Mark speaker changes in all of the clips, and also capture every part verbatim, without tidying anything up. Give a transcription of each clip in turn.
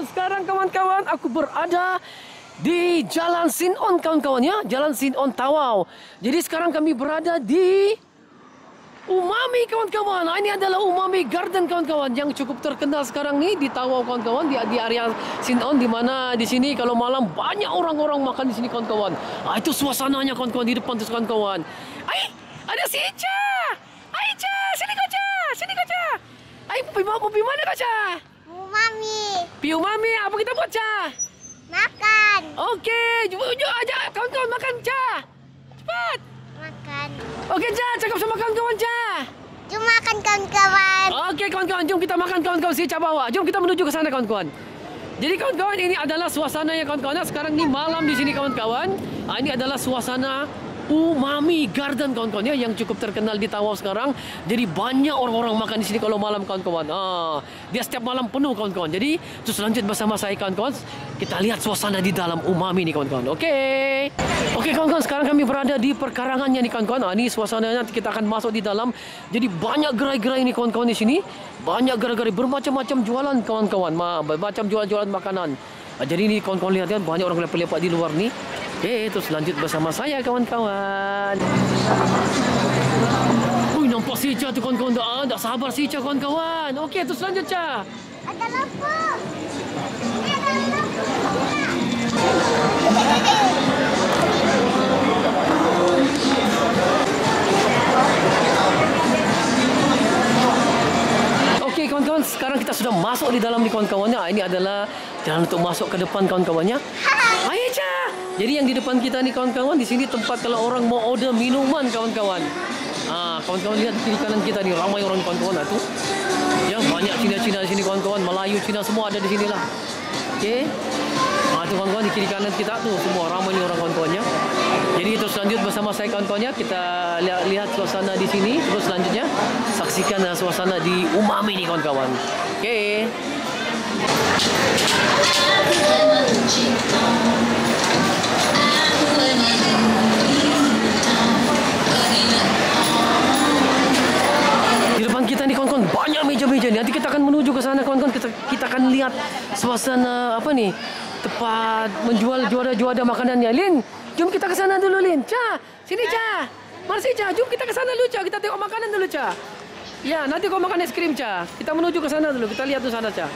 Speaker 1: sekarang kawan-kawan aku berada di Jalan Sin-on kawan-kawan ya, Jalan Sin-on Tawau. Jadi sekarang kami berada di Umami kawan-kawan. Nah, ini adalah Umami Garden kawan-kawan yang cukup terkenal sekarang nih di Tawau kawan-kawan, di, di area Sin-on, di mana di sini kalau malam banyak orang-orang makan di sini kawan-kawan. Ah, itu suasananya kawan-kawan di depan tuh kawan-kawan. Ai, ada si Ica. Ai Ica, sini kau Ca. Sini kau Ca. Ai, pergi mana pergi mana kau Ca?
Speaker 2: Umami.
Speaker 1: Pi Umami, apa kita buat Ca?
Speaker 2: Makan.
Speaker 1: Okey, jom jom ajak kawan-kawan makan Ca. Cepat.
Speaker 2: Makan.
Speaker 1: Okey Ca, cakap sama kawan-kawan Ca.
Speaker 2: Jom makan kawan-kawan.
Speaker 1: Okey kawan-kawan, jom kita makan kawan-kawan, si Ca bawa. Jom kita menuju ke sana kawan-kawan. Jadi kawan-kawan, ini adalah suasana yang kawan-kawan. Sekarang ni malam di sini kawan-kawan. Ah, ini adalah suasana Umami Garden kawan-kawan ya, yang cukup terkenal di Tawau sekarang. Jadi banyak orang-orang makan di sini kalau malam kawan-kawan. Ah, dia setiap malam penuh kawan-kawan. Jadi terus lanjut bersama saya kawan-kawan. Kita lihat suasana di dalam Umami ni kawan-kawan. Okey. Okey kawan-kawan, sekarang kami berada di perkarangannya ni kawan-kawan. Ah, ini suasananya, nanti kita akan masuk di dalam. Jadi banyak gerai-gerai ni kawan-kawan di sini. Banyak gerai-gerai bermacam-macam jualan kawan-kawan. Ma, bermacam jual-jualan makanan. Ah, jadi ni kawan-kawan lihat kan, banyak orang lepak-lepak di luar ni. Okey, terus lanjut bersama saya kawan-kawan. Ui, nampak si Ica tu kawan-kawan. Dah, dah sabar si Ica kawan-kawan. Okey, terus lanjut Ca.
Speaker 2: Ada lampu. Ini ada lampu.
Speaker 1: Okey kawan-kawan, sekarang kita sudah masuk di dalam ni kawan-kawannya. Ini adalah jalan untuk masuk ke depan kawan-kawannya. Hai Ica. Jadi yang di depan kita ni kawan-kawan, di sini tempat kalau orang mau order minuman kawan-kawan. Ah, kawan-kawan lihat di kiri kanan kita ni ramai orang kawan-kawan tu. Ya, banyak Cina-Cina di sini kawan-kawan, Melayu, Cina semua ada di sinilah. Okey. Ah, tu kawan-kawan di kiri kanan kita tu semua ramai ni orang kawan-kawannya. Jadi terus lanjut bersama saya kawan-kawannya, kita lihat, lihat suasana di sini. Terus selanjutnya saksikan suasana di Umami ni kawan-kawan. Okey. Di depan kita ni kawan-kawan banyak meja-meja ni. Nanti kita akan menuju ke sana kawan-kawan. Kita kita akan lihat suasana apa ni? Tempat menjual juara-juara makanannya. Lin, jom kita ke sana dulu Lin. Ca, sini Ca. Mari si Ca, jom kita ke sana dulu Ca. Kita tengok makanan dulu Ca. Ya, nanti kau makan es krim Ca. Kita menuju ke sana dulu. Kita lihat tu sana Ca.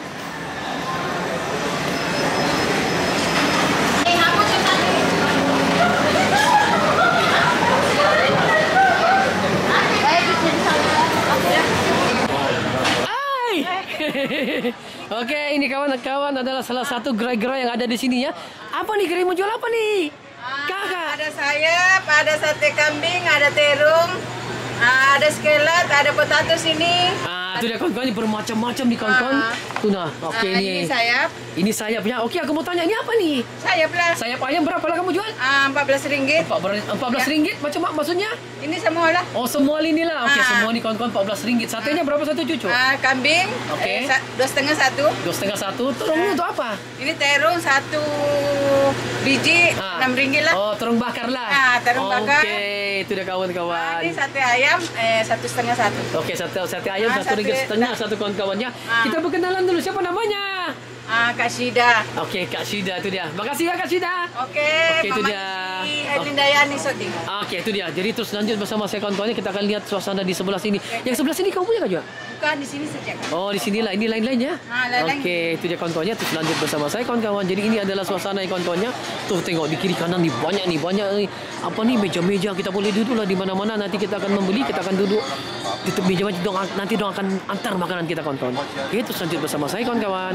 Speaker 1: Okey, ini kawan-kawan adalah salah satu gerai-gerai yang ada di sini ya. Apa nih gerai menjual apa nih? Kakak.
Speaker 3: Ada sayap, ada sate kambing, ada terung, ada skelet, ada potato sini.
Speaker 1: Ah, tu dia kawan-kawan, ini bermacam-macam nih kawan-kawan. Tu nah. Okey
Speaker 3: Ah,
Speaker 1: ni.
Speaker 3: ini sayap.
Speaker 1: Ini sayapnya. Okey, aku mau tanya ini apa nih?
Speaker 3: Sayap lah.
Speaker 1: Sayap ayam berapa lah kamu jual?
Speaker 3: Ah, empat belas ringgit.
Speaker 1: empat belas ringgit macam apa maksudnya?
Speaker 3: Ini semua lah.
Speaker 1: Oh, semua ini lah. Okey,
Speaker 3: Ah.
Speaker 1: semua ni kawan-kawan empat belas ringgit. Satenya berapa satu cucu?
Speaker 3: Ah, kambing.
Speaker 1: Okey.
Speaker 3: eh, sa- dua setengah satu.
Speaker 1: Dua setengah satu. Terungnya tu apa?
Speaker 3: Ini terung satu biji
Speaker 1: Ah.
Speaker 3: enam ringgit lah.
Speaker 1: Oh, terung bakar lah.
Speaker 3: Ah, terung bakar.
Speaker 1: Okey, itu dia
Speaker 3: Ah,
Speaker 1: kawan-kawan.
Speaker 3: ini sate ayam eh, satu setengah satu.
Speaker 1: Okey, sate sate ayam
Speaker 3: Ah,
Speaker 1: satu ringgit
Speaker 3: sate-
Speaker 1: setengah satu kawan-kawannya.
Speaker 3: Ah.
Speaker 1: Kita berkenalan dulu, siapa namanya?
Speaker 3: Ah, Kak Syida.
Speaker 1: Okey, Kak Syida tu dia. Makasih ya Kak Syida.
Speaker 3: Okey.
Speaker 1: Okey, itu
Speaker 3: Mama
Speaker 1: dia.
Speaker 3: Siti Edwin Dayani Soti.
Speaker 1: Okey, itu dia. Jadi terus lanjut bersama saya kawan-kawannya, kita akan lihat suasana di sebelah sini. Yang sebelah sini kamu punya kah juga?
Speaker 3: Bukan di sini saja.
Speaker 1: Oh, di sinilah. Ini lain-lainnya.
Speaker 3: Ah, lain-lain.
Speaker 1: Okey, itu dia kawan-kawannya. Terus lanjut bersama saya kawan-kawan. Jadi ini adalah suasana yang kawan-kawannya. Tuh tengok di kiri kanan ni banyak ni, banyak ni. Apa ni meja-meja, kita boleh duduklah di mana-mana. Nanti kita akan membeli, kita akan duduk di tepi meja-meja. Nanti dong akan antar makanan kita kawan-kawan. Okey, terus lanjut bersama saya kawan-kawan.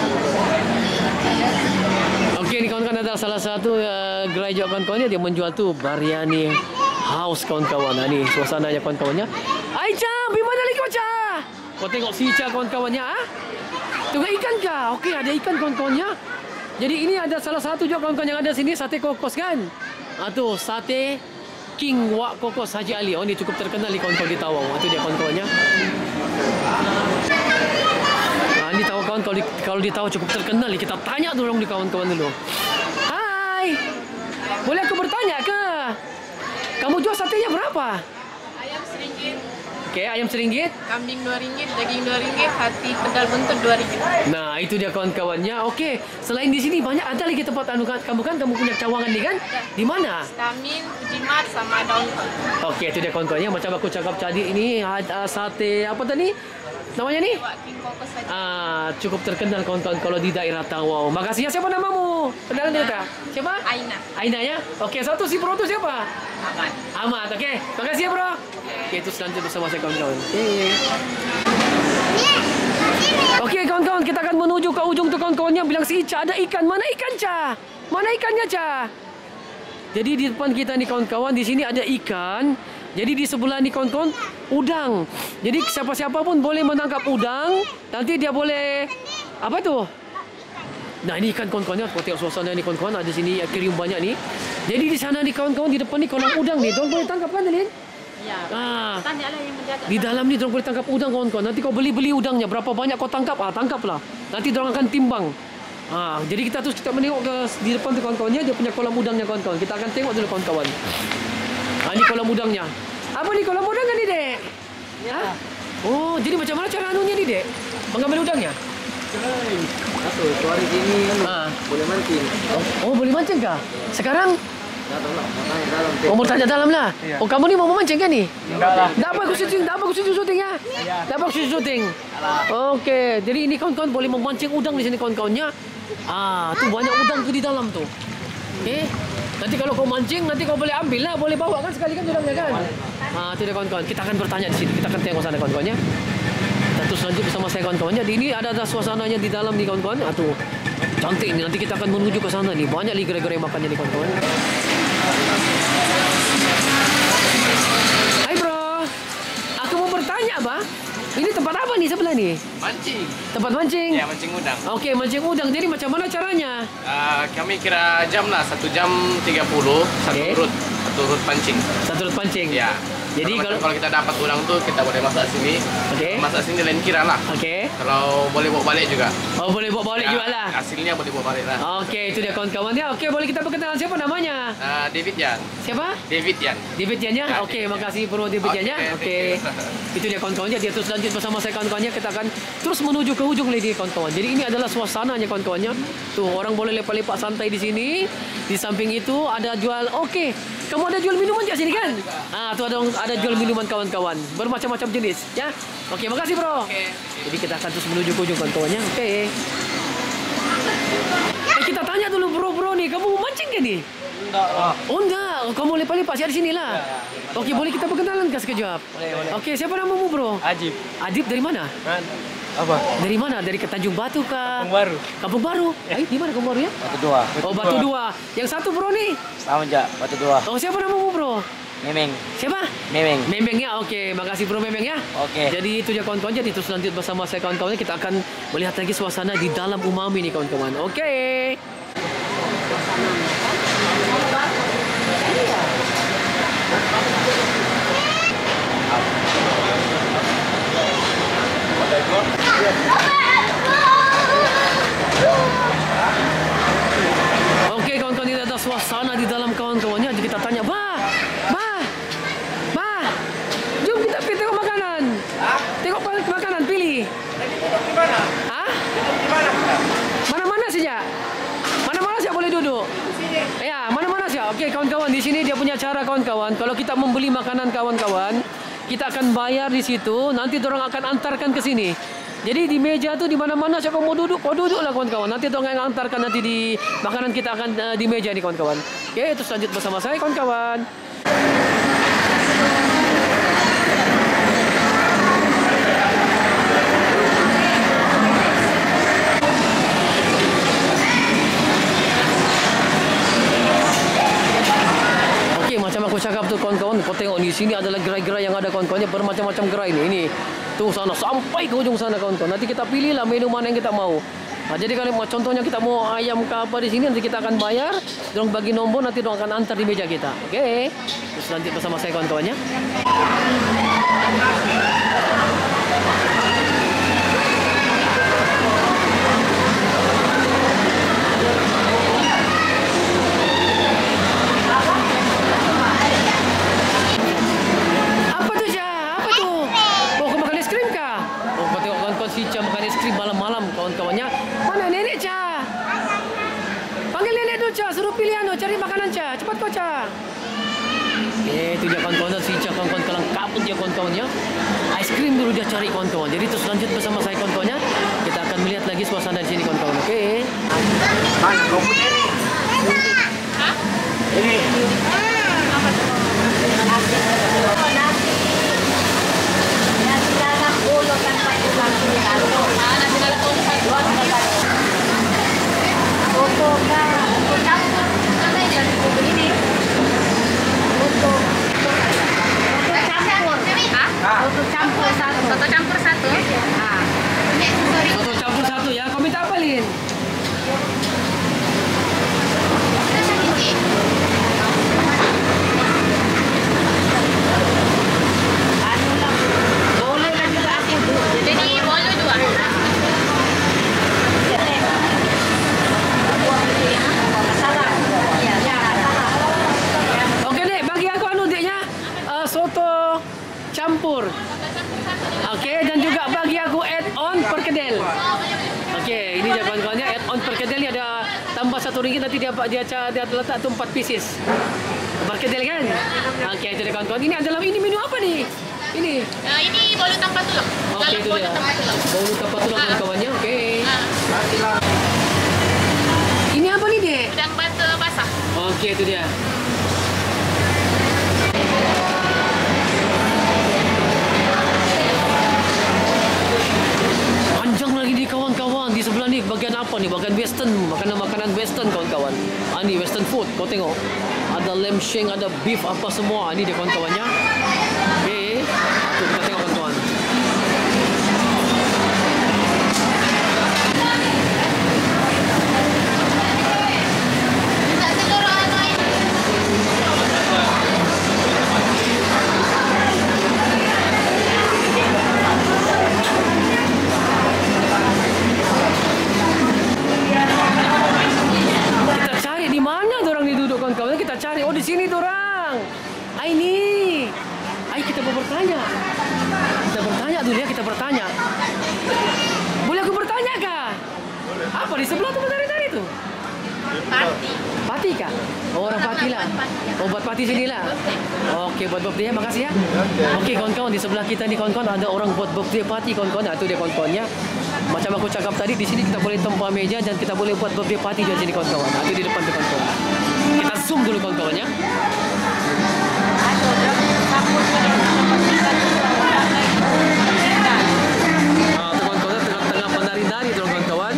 Speaker 1: Okey, ni kawan-kawan adalah salah satu uh, gerai juga kawan-kawannya. Dia menjual tu biryani house kawan-kawan. Nah, ni suasananya kawan-kawannya. Aicha, pergi mana lagi kau Ca? Kau tengok si Ica kawan-kawannya ah? Tengok ikan kah? Okey, ada ikan kawan-kawannya. Jadi ini ada salah satu juga kawan-kawan yang ada sini, sate kokos kan? Ah tu, sate King Wak Kokos Haji Ali. Oh, ni cukup terkenal di kawan-kawan di Tawau. Itu dia kawan-kawannya. Ah, ni tahu kawan, kalau di, kalau di Tawau cukup terkenal ni. Kita tanya dulu di kawan-kawan dulu. Hai. Boleh aku bertanya ke? Kamu jual satenya berapa?
Speaker 3: Ayam seringgit.
Speaker 1: Oke, ayam seringgit.
Speaker 3: Kambing dua ringgit, daging dua ringgit, hati pedal buntut dua ringgit.
Speaker 1: Nah, itu dia kawan-kawannya. Oke, selain di sini banyak ada lagi tempat anu kan- kamu kan kamu punya cawangan nih kan? Di mana?
Speaker 3: Stamin, Jimat, sama daun.
Speaker 1: Oke, itu dia kawan-kawannya. Macam aku cakap tadi ini ada sate apa tadi? Namanya nih?
Speaker 3: Wak King Kokos saja.
Speaker 1: Ah, cukup terkenal kawan-kawan kalau di daerah Tawau. Makasih ya. Siapa namamu? Kenalan dia tak? Siapa?
Speaker 3: Aina.
Speaker 1: Aina ya. Oke, satu si Bro itu siapa?
Speaker 3: Aman.
Speaker 1: Ahmad. Oke, makasih ya Bro. Oke, itu selanjutnya bersama saya kawan-kawan. Oke. Oke kawan-kawan, kita akan menuju ke ujung tuh kawan-kawannya bilang si Ica ada ikan. Mana ikan Ca? Mana ikannya Ca? Jadi di depan kita nih kawan-kawan, di sini ada ikan. Jadi di sebelah nih kawan-kawan udang. Jadi siapa-siapa pun boleh menangkap udang. Nanti dia boleh apa tuh? Nah ini ikan kawan-kawannya, kau tengok suasana nih kawan-kawan. Ada sini akuarium banyak nih. Jadi di sana nih kawan-kawan di depan nih kolam udang nih. Tuan boleh tangkap kan Delin?
Speaker 3: Ya.
Speaker 1: Ah.
Speaker 3: Tanyalah yang menjaga.
Speaker 1: Di dalam ni dorang boleh tangkap udang kawan-kawan. Nanti kau beli-beli udangnya. Berapa banyak kau tangkap? Ah, tangkaplah. Nanti dorang akan timbang. Ah, jadi kita terus kita menengok ke di depan tu kawan-kawannya. Dia punya kolam udangnya kawan-kawan. Kita akan tengok dulu kawan-kawan. Ah, ni kolam udangnya. Apa ni kolam udang kan ni, Dek? Ya. Oh, jadi macam mana cara anunya ni, Dek? Mengambil udangnya?
Speaker 4: Satu, hari ini kan
Speaker 1: Ah.
Speaker 4: boleh mancing.
Speaker 1: Oh, oh boleh mancing kah? Sekarang
Speaker 4: Datang lah, matanya dalam.
Speaker 1: oh, mau tanya dalam lah.
Speaker 4: Iya.
Speaker 1: Oh, kamu ni mau memancing kan ni?
Speaker 4: Enggak lah.
Speaker 1: Tak apa aku syuting, tak apa aku syuting syuting ya. Tak apa aku syuting. Okey, jadi ini kawan-kawan boleh memancing udang di sini kawan-kawannya. Ah, tu banyak udang tu di dalam tu. Okey. Nanti kalau kau mancing, nanti kau boleh ambil lah, boleh bawa kan sekali kan udangnya kan. Ah, tu dia kawan-kawan. Kita akan bertanya di sini. Kita akan tengok sana kawan-kawannya. Kita terus lanjut bersama saya kawan-kawannya. Di ini ada ada suasananya di dalam nih kawan-kawan. Ah, tu. Cantik ni. Nanti kita akan menuju ke sana nih. Banyak lagi gerai-gerai makannya nih kawan-kawan. Hai bro, aku mau bertanya bah, ini tempat apa nih sebelah nih?
Speaker 5: Mancing.
Speaker 1: Tempat mancing?
Speaker 5: Ya, mancing udang.
Speaker 1: Oke, mancing udang. Jadi macam mana caranya?
Speaker 5: Uh, kami kira jam lah, satu jam tiga puluh, satu
Speaker 1: Oke.
Speaker 5: urut, satu urut pancing.
Speaker 1: Satu urut pancing?
Speaker 5: Ya.
Speaker 1: Jadi
Speaker 5: kalau,
Speaker 1: kalau-
Speaker 5: kalau kita dapat udang tuh kita boleh masak sini.
Speaker 1: Oke.
Speaker 5: Masak sini lain kira lah.
Speaker 1: Oke.
Speaker 5: Kalau boleh bawa balik juga.
Speaker 1: Oh, boleh bawa balik
Speaker 5: Ya,
Speaker 1: juga lah.
Speaker 5: Hasilnya boleh bawa balik lah.
Speaker 1: Oke, itu dia kawan-kawannya. Oke, boleh kita perkenalan siapa namanya?
Speaker 5: Uh, David Yan.
Speaker 1: Siapa?
Speaker 5: David Yan.
Speaker 1: David Yan ya?
Speaker 5: Ya,
Speaker 1: Oke,
Speaker 5: David
Speaker 1: makasih bro David Yan ya.
Speaker 5: Oke,
Speaker 1: Oke.
Speaker 5: thank
Speaker 1: Itu dia kawan-kawannya. Dia terus lanjut bersama saya kawan-kawannya. Kita akan terus menuju ke ujung lagi kawan-kawan. Jadi ini adalah suasananya kawan-kawannya. Tuh, orang boleh lepak-lepak santai di sini. Di samping itu ada jual. Oke. Kamu ada jual minuman di sini kan? Ah, tuh ada ada jual minuman kawan-kawan. Bermacam-macam jenis ya. Oke, makasih bro.
Speaker 5: Oke.
Speaker 1: Jadi kita akan terus menuju ke ujung kawan-kawannya. Oke. Eh, kita tanya dulu bro-bro nih, kamu mancing kan nih?
Speaker 4: Enggak lah.
Speaker 1: Oh enggak, kamu lepak-lepak sih di sini lah. Oke, boleh kita perkenalan kah sekejap?
Speaker 4: Boleh, boleh.
Speaker 1: Oke, siapa namamu bro?
Speaker 4: Ajib.
Speaker 1: Adib dari mana?
Speaker 4: Kan? Apa?
Speaker 1: Dari mana? Dari ke Tanjung Batu kah?
Speaker 4: Kampung Baru.
Speaker 1: Kampung Baru. Eh, di mana Kampung Baru ya?
Speaker 4: Batu dua.
Speaker 1: Oh, Batu Dua. Yang satu bro nih.
Speaker 4: Sama aja, Batu dua.
Speaker 1: Oh, siapa namamu bro?
Speaker 4: Memeng.
Speaker 1: Siapa?
Speaker 4: Memeng.
Speaker 1: Memeng ya. Oke, makasih bro Memeng ya.
Speaker 4: Oke.
Speaker 1: Jadi itu dia kawan-kawan. Jadi terus lanjut bersama saya kawan-kawannya. Kita akan melihat lagi suasana di dalam umami nih kawan-kawan. Oke. Oke kawan-kawan, ini ada suasana di dalam kawan-kawannya. Jadi kita tanya, bah, bah, bah, jom kita pergi tengok makanan. Tengok pa- makanan, pilih. Hah? Mana-mana saja. Mana-mana saja boleh duduk. Ya, mana-mana saja. Oke kawan-kawan, di sini dia punya cara kawan-kawan. Kalau kita membeli makanan kawan-kawan, kita akan bayar di situ. Nanti orang akan antarkan ke sini. Jadi di meja tu di mana-mana saya kau mau duduk, kau duduklah kawan-kawan. Nanti orang yang antarkan nanti di makanan kita akan uh, di meja ni kawan-kawan. Okey, terus lanjut bersama saya kawan-kawan. Okey, macam aku cakap tu kawan-kawan, kau tengok di sini adalah gerai-gerai yang ada kawan-kawannya, bermacam-macam gerai ni. Ini tu sana sampai ke ujung sana kawan-kawan. Nanti kita pilihlah menu mana yang kita mau. Nah, jadi kalau mau- contohnya kita mau ayam ke apa di sini, nanti kita akan bayar, dorong bagi nombor, nanti dorong akan antar di meja kita. Okey. Terus lanjut bersama saya kawan-kawannya. Apa tu Ja? Apa tu? anu Ca, suruh pilih anu, cari makanan Ca. Cepat kau Ca. Eh, itu dia kawan-kawan, si Ca kawan-kawan kalang kabut dia kawan-kawannya. Ice cream dulu dia cari kawan-kawan. Jadi terus lanjut bersama saya kawan-kawannya. Kita akan melihat lagi suasana di sini kawan-kawan. Oke.
Speaker 4: Mana kau punya ini?
Speaker 2: Hah?
Speaker 4: Ini.
Speaker 2: Apa tuh? Nasi. Nasi. Nasi dalam ulo tanpa tulang sini. Ah, nasi dalam ulo satu. Soto kan. Soto campur. Apa ini? Soto ini. Soto. Soto campur. Hah? Soto campur satu. Soto campur satu. Ah.
Speaker 1: Soto campur satu ya. Kau minta apa, Lin?
Speaker 2: Anu lah. Boleh lah juga aku. Jadi boleh dua.
Speaker 1: Oke dek, bagi aku anu deknya uh, soto campur. Oke, dan juga bagi aku add on perkedel. Oke, ini dia kawan-kawannya add on perkedel ni ada tambah satu ringgit nanti dia dia dia, dia letak tu empat pieces. Perkedel kan? Oke, itu dia kawan-kawan. Ini adalah ini menu apa nih? Ini.
Speaker 6: Uh, ini bolu tanpa tulang.
Speaker 1: Oke,
Speaker 6: Dalam
Speaker 1: itu
Speaker 6: bolu
Speaker 1: dia.
Speaker 6: tanpa tulang.
Speaker 1: Bolu tanpa tulang
Speaker 6: Ah.
Speaker 1: kawan-kawannya. Oke.
Speaker 6: Ah,
Speaker 1: Ini apa nih dek?
Speaker 6: udang bata basah.
Speaker 1: Oke, itu dia. Panjang lagi nih kawan-kawan. Di sebelah ni bagian apa nih? Bagian western, makanan-makanan western kawan-kawan. Ah, ni western food. Kau tengok. Ada lamb shank, ada beef apa semua. Ini dia kawan-kawannya. Okey. Tu kita tengok kawan-kawan.
Speaker 2: Tak seluruh anu ini.
Speaker 1: Kita cari di mana dorang ni duduk kawan-kawan. Kita cari. Oh, di sini dorang. Ah, ini. Ai kita mau bertanya. Kita bertanya dulu ya, kita bertanya. Boleh aku bertanya kah? Apa di sebelah tu tadi-tadi tu?
Speaker 6: Party.
Speaker 1: Pati kah? Oh, orang Pati lah. Oh, buat Pati sini lah. Okey, buat birthday ya. Makasih ya. Okey, kawan-kawan. Di sebelah kita ni, kawan-kawan, ada orang buat birthday party, kawan-kawan. Nah, itu dia kawan-kawannya. Macam aku cakap tadi, di sini kita boleh tempah meja dan kita boleh buat birthday party di sini, kawan-kawan. Nah, itu di depan tu, kawan-kawan. Kita zoom dulu, kawan-kawan ya. Ah, tu kawan-kawan, tengah-tengah menari-nari tu, kawan-kawan.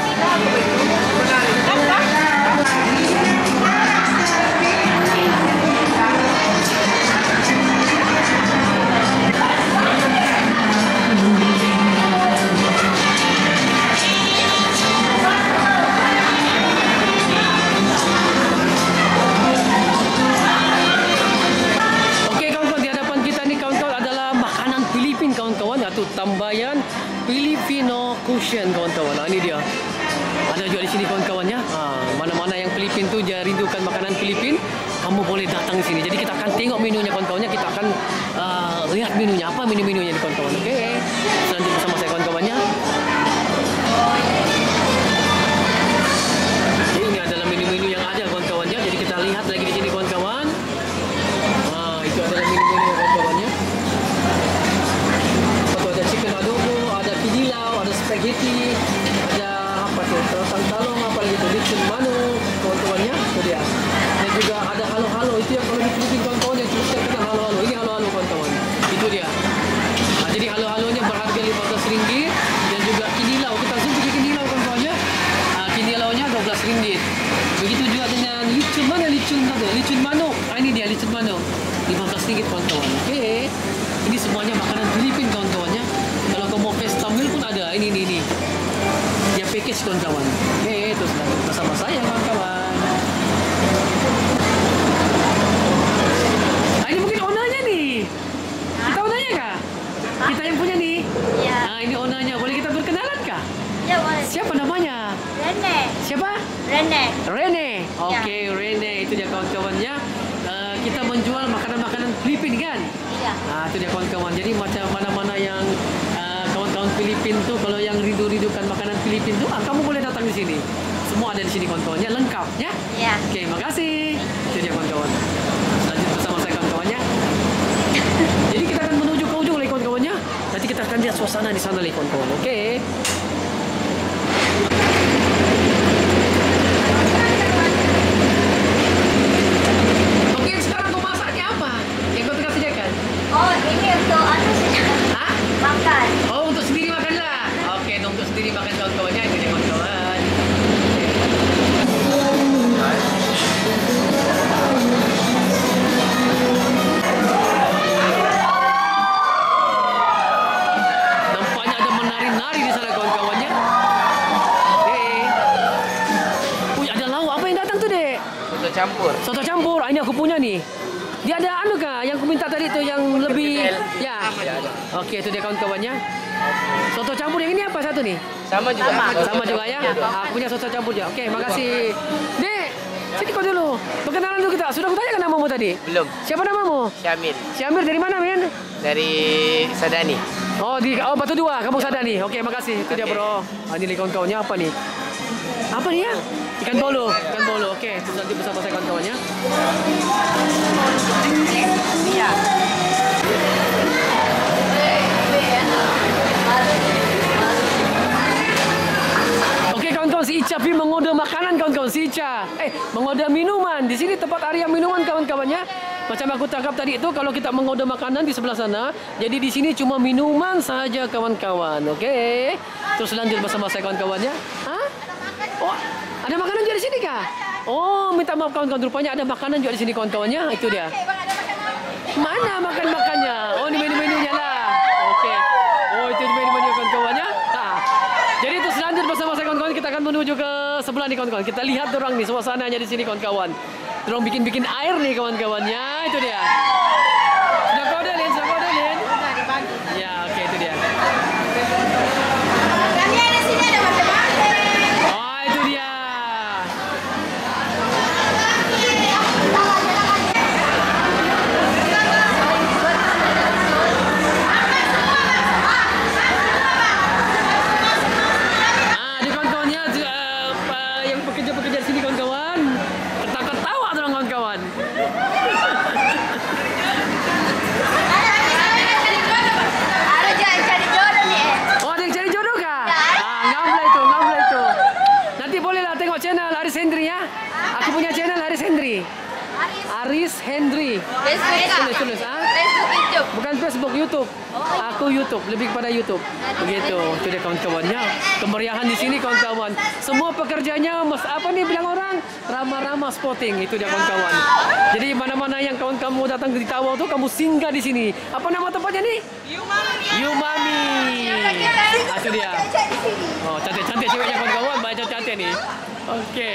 Speaker 1: Okey kawan-kawan, di hadapan kita ni kawan-kawan adalah makanan Filipin kawan-kawan, iaitu tambayan Filipino cuisine kawan-kawan. Nah, ini dia. Ada juga di sini kawan-kawan ya. Ha, mana-mana yang Filipin tu dia rindukan makanan Filipin, kamu boleh datang di sini. Jadi kita akan tengok menunya kawan-kawannya, kita akan uh, lihat menunya, apa menu-menunya ni kawan-kawan. Okey. Selanjutnya bersama saya kawan-kawannya. Ini adalah menu-menu yang ada kawan-kawannya. Jadi kita lihat lagi di sini kawan-kawan. Ah, itu adalah menu-menu kawan-kawannya. Betul, ada chicken adobo, ada kinilaw, ada spaghetti, ada apa tu? Terasang talong apa lagi tu? Lechon manok kawan-kawannya. Itu dia. Dan juga ada halo-halo. Itu yang kalau di Filipin kawan-kawan yang kita kenal halo-halo. Ini halo-halo kawan-kawan. Itu dia. Ah, jadi halo-halonya berharga lima belas ringgit dan juga kinilaw. Kita zoom pergi kinilaw kawan-kawannya. Ah, kinilaunya dua belas ringgit. Begitu juga dengan licun, mana licun tadi? Licun manok. Ah, ini dia licun manok. lima belas ringgit kawan-kawan. Okey. Ini semuanya makanan Filipin kawan-kawannya. Kalau kau mau pesta meal pun ada. Ini ini ini. Dia package kawan-kawan. Okey, terus bersama saya kawan-kawan. Ah, ini mungkin ownernya nih. Kita ownernya kah? Kita yang punya nih.
Speaker 2: Ya.
Speaker 1: Ah, ini ownernya. Boleh kita berkenalan kah?
Speaker 2: Ya boleh.
Speaker 1: Siapa namanya?
Speaker 2: Rene.
Speaker 1: Siapa?
Speaker 2: Rene.
Speaker 1: Rene. Okey, Rene. Itu dia kawan-kawannya. Uh, kita menjual makanan-makanan Filipin kan?
Speaker 2: Ya.
Speaker 1: Ah, itu dia kawan-kawan. Jadi macam mana-mana yang uh, kawan-kawan Filipin tu, kalau yang rindu-rindukan makanan Filipin tu, ah, kamu boleh datang di sini. semua ada di sini kawan-kawan ya, lengkap ya.
Speaker 2: Ya.
Speaker 1: Oke, makasih. Itu dia kawan-kawan. Lanjut bersama saya kawan-kawannya. Jadi kita akan menuju ke ujung lagi kawan-kawannya. Nanti kita akan lihat suasana di sana lagi kawan-kawan. Oke. Oke, sekarang kau masaknya apa? Yang kau tengah sediakan?
Speaker 2: Oh, ini untuk anu saja.
Speaker 1: Hah?
Speaker 2: Makan.
Speaker 1: Oh, untuk sendiri makan lah. Oke, untuk sendiri makan kawan-kawannya. Itu dia kawan-kawan. Nampaknya ada menari-nari di sana kawan-kawannya. Oke. Wih, ada lauk. Apa yang datang tuh, Dek?
Speaker 5: Soto campur.
Speaker 1: Soto campur. Ah, ini aku punya nih. Dia ada anu kah? Yang aku minta tadi tuh yang lebih ya. Oke, itu dia kawan-kawannya. Soto campur yang ini apa satu nih?
Speaker 5: Sama juga.
Speaker 1: Sama juga ya. Aku punya soto campur ya. Oke, makasih. Dek, sini kau dulu. Perkenalan dulu kita. Sudah kutanyakan namamu tadi?
Speaker 5: Belum.
Speaker 1: Siapa namamu?
Speaker 5: Syamil.
Speaker 1: Syamir dari mana, men?
Speaker 5: Dari Sadani.
Speaker 1: Oh, di oh, Batu Dua, Kampung Sadani. Oke, makasih. Itu dia, Bro. Ah, ini kawan-kawannya apa nih? Apa nih ya? Ikan bolu. Ikan bolu. Oke, terus nanti bersama saya kawan-kawannya.
Speaker 3: Iya.
Speaker 1: Oke kawan-kawan, si Ica pergi mengorder makanan kawan-kawan, si Ica. Eh, mengorder minuman. Di sini tempat area minuman kawan-kawannya. Macam aku tangkap tadi itu, kalau kita mengorder makanan di sebelah sana, jadi di sini cuma minuman saja kawan-kawan. Oke. Terus lanjut bersama saya kawan-kawannya. Hah? Oh, ada makanan juga di sini kah? Oh, minta maaf kawan-kawan, rupanya ada makanan juga di sini kawan-kawannya. Itu dia. Mana makan-makannya? Oh, ini menu-menunya lah. Oke. Oh, itu menu-menu kawan-kawannya. Nah, jadi itu selanjut bersama saya kawan-kawan, kita akan menuju ke sebelah nih kawan-kawan. Kita lihat orang nih suasananya di sini kawan-kawan. Dorong bikin-bikin air nih kawan-kawannya. Itu dia. Sudah kau ada, Lin? Sudah kau ada, Lin?
Speaker 3: Sudah dibagi.
Speaker 1: Ya, oke, itu dia.
Speaker 3: Kami ada sini ada macam-macam.
Speaker 1: Oh, itu dia. Ah, di kawan-kawannya uh, uh, yang pekerja-pekerja di sini kawan-kawan. Ketawa-ketawa tuh kawan-kawan.
Speaker 2: Ada jangan cari jodoh nih.
Speaker 1: Oh, ada yang cari jodoh kah? Ah, ngambil itu, ngambil itu. Nanti bolehlah tengok channel Aris Hendri ya. Aku punya channel Aris Hendri. Aris Hendri.
Speaker 2: Facebook.
Speaker 1: Tulis, tulis, ah.
Speaker 2: Facebook YouTube.
Speaker 1: Bukan Facebook, YouTube. Aku YouTube, lebih kepada YouTube. Begitu, itu dia kawan-kawannya. Kemeriahan di sini kawan-kawan. Semua pekerjanya, mas apa nih bilang orang? Ramah-ramah spotting, itu dia kawan-kawan. Jadi mana-mana yang kawan kamu datang di Tawau tuh, kamu singgah di sini. Apa nama tempatnya nih? Yumami. Ah, itu dia. Oh, cantik-cantik ceweknya kawan-kawan, banyak cantik nih. Oke.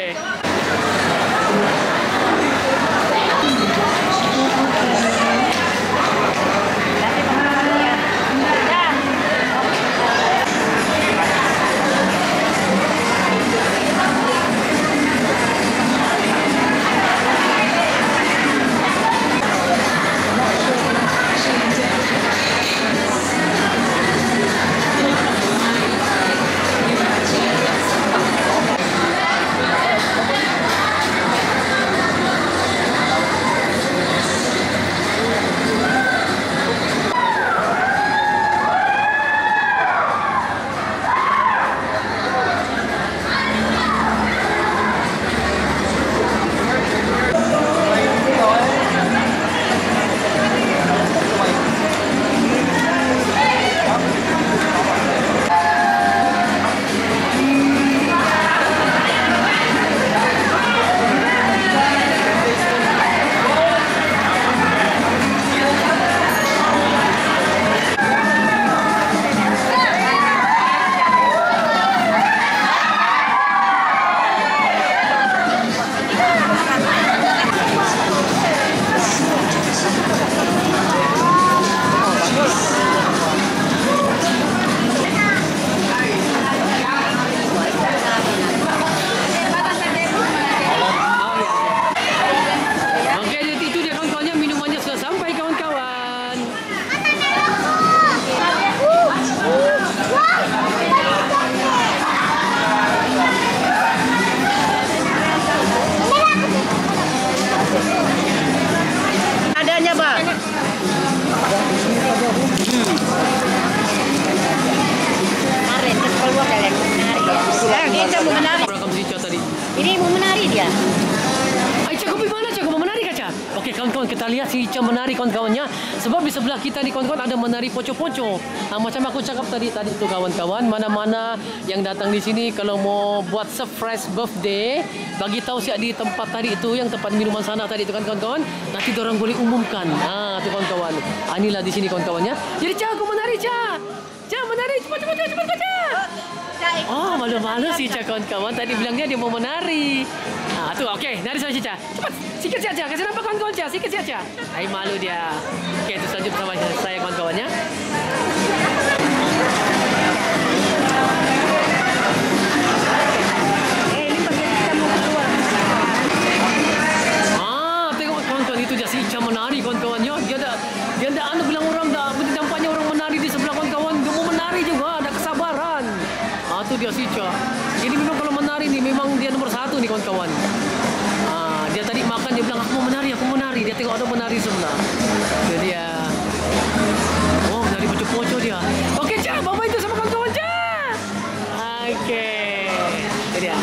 Speaker 2: menari dia.
Speaker 1: Ica, kau pergi mana, Ica? Kau mau menari, Ica? Okey, kawan-kawan, kita lihat si Ica menari, kawan-kawannya. Sebab di sebelah kita ni, kawan-kawan, ada menari poco-poco. Ha, macam aku cakap tadi, tadi tu kawan-kawan, mana-mana yang datang di sini, kalau mau buat surprise birthday, bagi tahu siap di tempat tadi itu, yang tempat minuman sana tadi itu kan, kawan-kawan. Nanti orang boleh umumkan. Ha, tu kawan-kawan. Ha, inilah di sini, kawan-kawannya. Jadi, Ica, aku menari, Ica. Ica, menari. Cepat, cepat, cepat, cepat, Ica. Oh, malu-malu si Ica, kawan-kawan. Tadi bilang dia dia mau menari. Ah, tu okey, nari sama Ica. Cepat, sikit saja. Kasih nampak kawan-kawan Ica, sikit saja. Hai, malu dia. Okey, itu selanjutnya bersama saya kawan-kawannya.
Speaker 2: Eh, ini bagi kita mau keluar.
Speaker 1: Ah, tengok kawan-kawan, itu dia si Ica menari, kawan-kawannya. Dia dah dia dah anu bilang orang dah nampaknya orang menari di sebelah kawan-kawan. Dia mau menari juga, ada kesabaran. Ah, tu dia si Ica. Jadi memang kalau menari ni memang dia nomor satu ni kawan-kawan. Ah, dia tadi makan dia bilang aku mau menari, aku mau menari. Dia tengok ada menari sebelah. Jadi dia. Oh, menari poco-poco dia. Okey, Ca, bawa itu sama kawan-kawan, Ca. Okey. Itu dia.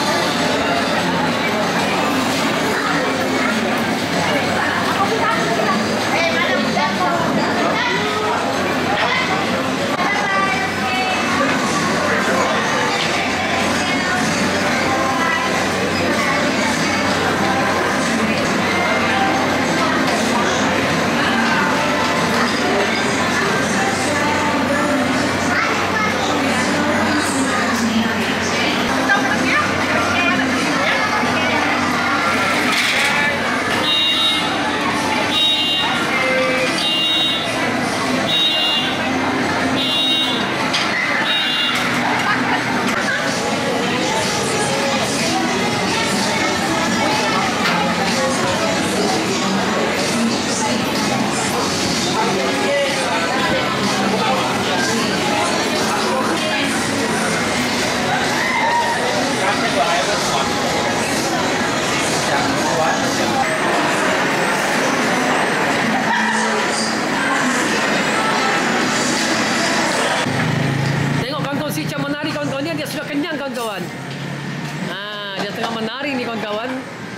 Speaker 1: Kawan-kawan, nah dia tengah menari nih kawan-kawan.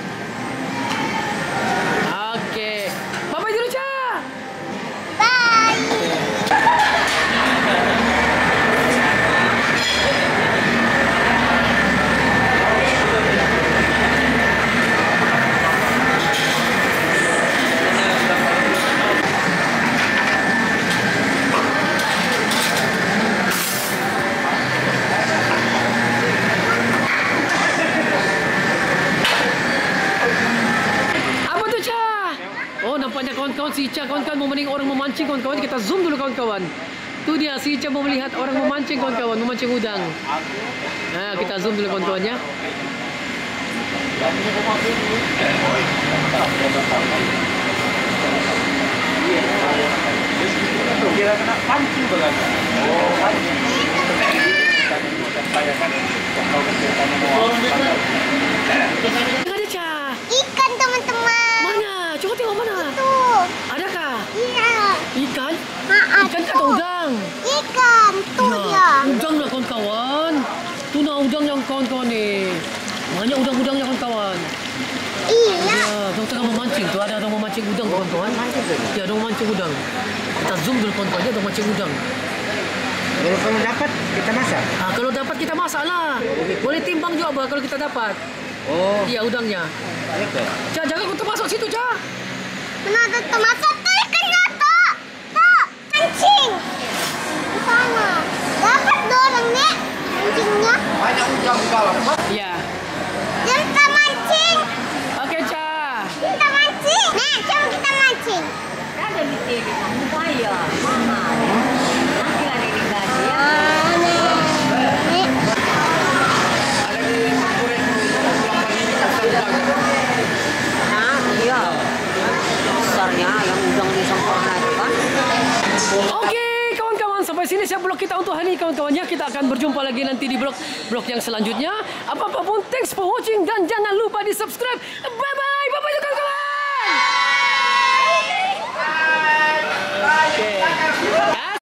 Speaker 1: Okey, bye-bye dulu, Ca.
Speaker 2: Bye.
Speaker 1: Nampaknya kawan-kawan si Ica, kawan-kawan mau menengok orang memancing, kawan-kawan. Kita zoom dulu kawan-kawan. Tu dia si Ica mau melihat orang memancing, kawan-kawan, memancing udang. Nah, kita zoom dulu kawan-kawannya.
Speaker 4: Kira kena pancing banget. Oh, pancing.
Speaker 1: Tengok dia, Ca.
Speaker 2: Ikan, teman-teman.
Speaker 1: Mana? Coba tengok mana?
Speaker 2: Itu.
Speaker 1: Adakah?
Speaker 2: Iya.
Speaker 1: Ikan?
Speaker 2: Ha,
Speaker 1: Ikan atau udang?
Speaker 2: Ikan, tu
Speaker 1: Ya,
Speaker 2: dia.
Speaker 1: udang lah kawan-kawan. Tu nak udang yang kawan-kawan ni. Banyak udang-udangnya kawan-kawan.
Speaker 2: Iya.
Speaker 1: Ya, tu tengah memancing. Tu ada orang memancing udang kawan-kawan. Ya, ada memancing udang. Kita zoom dulu kawan-kawan, dia ada memancing udang.
Speaker 4: Kalau kamu dapat, kita masak.
Speaker 1: Ah, kalau dapat kita masak lah. Boleh timbang juga bah, kalau kita dapat.
Speaker 4: Oh,
Speaker 1: Iya, udangnya.
Speaker 4: itu.
Speaker 1: Ca, jangan kau termasuk situ, Ca.
Speaker 2: Mana ada termasuk tu ikannya tu. Tu, mancing. Di sana. Dapat dorang ni mancingnya.
Speaker 4: Banyak udang di dalam.
Speaker 1: Ya.
Speaker 2: Dia kita mancing.
Speaker 1: Okey, Ca.
Speaker 2: Kita mancing. Nih, coba kita mancing.
Speaker 7: Ada di T V kamu bayar mahal. Nanti ada di gaji ya.
Speaker 2: Ah, nih. Nih.
Speaker 4: Ada di Mangkuret delapan ini kasar udang.
Speaker 7: Nah, iya. Besarnya yang udang di sempurna itu kan.
Speaker 1: Okey, kawan-kawan, sampai sini saya blog kita untuk hari ini kawan-kawannya. Kita akan berjumpa lagi nanti di blog blog yang selanjutnya. Apa-apa pun, thanks for watching dan jangan lupa di subscribe. Bye bye.